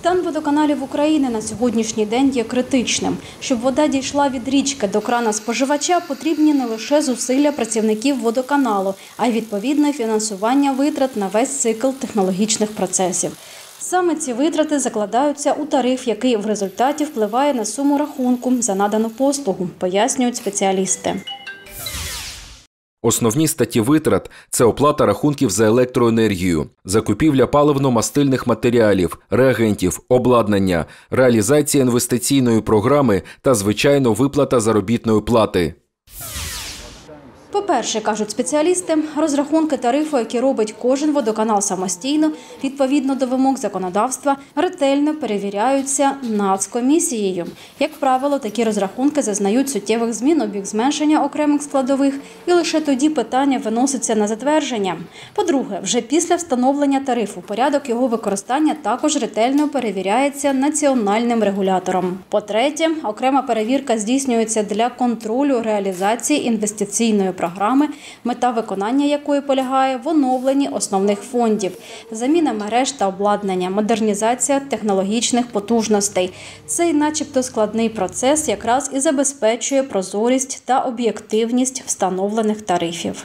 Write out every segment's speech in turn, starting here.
Стан водоканалів України на сьогоднішній день є критичним. Щоб вода дійшла від річки до крана споживача, потрібні не лише зусилля працівників водоканалу, а й відповідне фінансування витрат на весь цикл технологічних процесів. Саме ці витрати закладаються у тариф, який в результаті впливає на суму рахунку за надану послугу, пояснюють спеціалісти. Основні статті витрат – це оплата рахунків за електроенергію, закупівля паливно-мастильних матеріалів, реагентів, обладнання, реалізація інвестиційної програми та, звичайно, виплата заробітної плати. По-перше, кажуть спеціалісти, розрахунки тарифу, які робить кожен водоканал самостійно, відповідно до вимог законодавства, ретельно перевіряються Нацкомісією. Як правило, такі розрахунки зазнають суттєвих змін у бік зменшення окремих складових, і лише тоді питання виноситься на затвердження. По-друге, вже після встановлення тарифу порядок його використання також ретельно перевіряється національним регулятором. По-третє, окрема перевірка здійснюється для контролю реалізації інвестиційної програми, мета виконання якої полягає в оновленні основних фондів, заміна мереж та обладнання, модернізація технологічних потужностей. Цей начебто складний процес якраз і забезпечує прозорість та об'єктивність встановлених тарифів.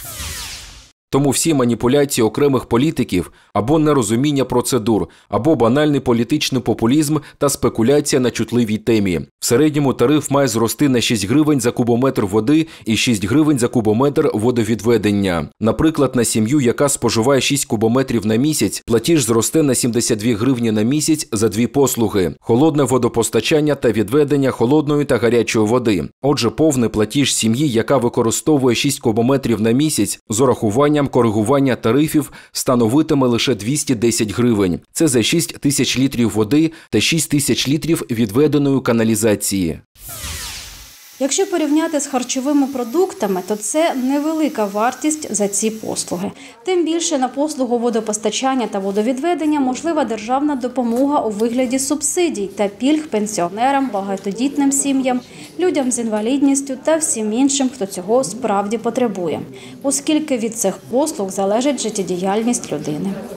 Тому всі маніпуляції окремих політиків або нерозуміння процедур, або банальний політичний популізм та спекуляція на чутливій темі. В середньому тариф має зрости на 6 гривень за кубометр води і 6 гривень за кубометр водовідведення. Наприклад, на сім'ю, яка споживає 6 кубометрів на місяць, платіж зросте на 72 гривні на місяць за дві послуги – холодне водопостачання та відведення холодної та гарячої води. Отже, повний платіж сім'ї, яка використовує 6 кубометрів на місяць, з урахуванням коригування тарифів становитиме лише 210 гривень. Це за 6 тисяч літрів води та 6 тисяч літрів відведеної каналізації. Якщо порівняти з харчовими продуктами, то це невелика вартість за ці послуги. Тим більше на послугу водопостачання та водовідведення можлива державна допомога у вигляді субсидій та пільг пенсіонерам, багатодітним сім'ям, людям з інвалідністю та всім іншим, хто цього справді потребує, оскільки від цих послуг залежить життєдіяльність людини.